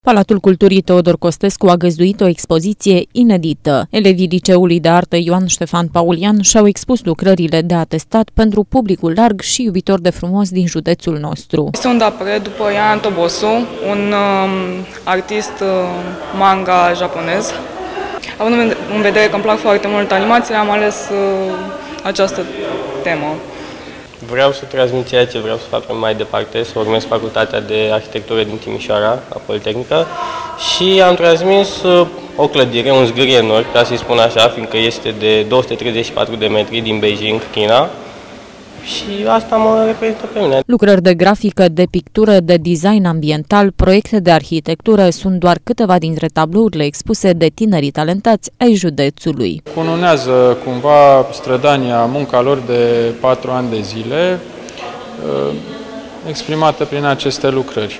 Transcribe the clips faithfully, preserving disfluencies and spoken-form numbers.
Palatul Culturii Teodor Costescu a găzduit o expoziție inedită. Elevii Liceului de Artă Ioan Ștefan Paulian și-au expus lucrările de atestat pentru publicul larg și iubitor de frumos din județul nostru. Sunt apre după Ian Tobosu, un um, artist uh, manga japonez. Având în vedere că îmi plac foarte mult animațiile, am ales uh, această temă. Vreau să transmit ceea ce vreau să fac mai departe, să urmez facultatea de arhitectură din Timișoara, a Politehnică, și am transmis o clădire, un zgârie nori, ca să-i spun așa, fiindcă este de două sute treizeci și patru de metri din Beijing, China, și asta mă reprezintă pe mine. Lucrări de grafică, de pictură, de design ambiental, proiecte de arhitectură sunt doar câteva dintre tablourile expuse de tinerii talentați ai județului. Cununează cumva strădania, munca lor de patru ani de zile, exprimată prin aceste lucrări.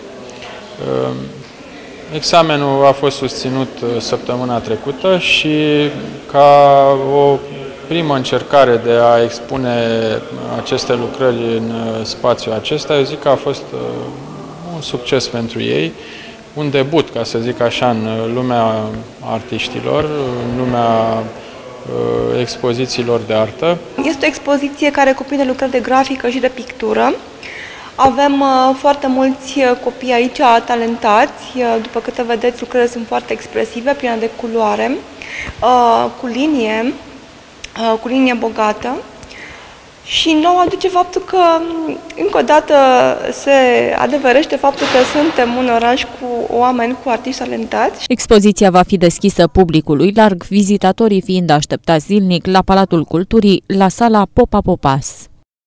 Examenul a fost susținut săptămâna trecută și ca o primă încercare de a expune aceste lucrări în spațiul acesta, eu zic că a fost un succes pentru ei, un debut, ca să zic așa, în lumea artiștilor, în lumea expozițiilor de artă. Este o expoziție care cuprinde lucrări de grafică și de pictură. Avem foarte mulți copii aici talentați, după câte vedeți, lucrările sunt foarte expresive, pline de culoare, cu linie, cu linie bogată, și nouă aduce faptul că, încă o dată, se adeverește faptul că suntem un oraș cu oameni, cu artiști talentați. Expoziția va fi deschisă publicului larg, vizitatorii fiind așteptați zilnic la Palatul Culturii, la sala Popa Popas.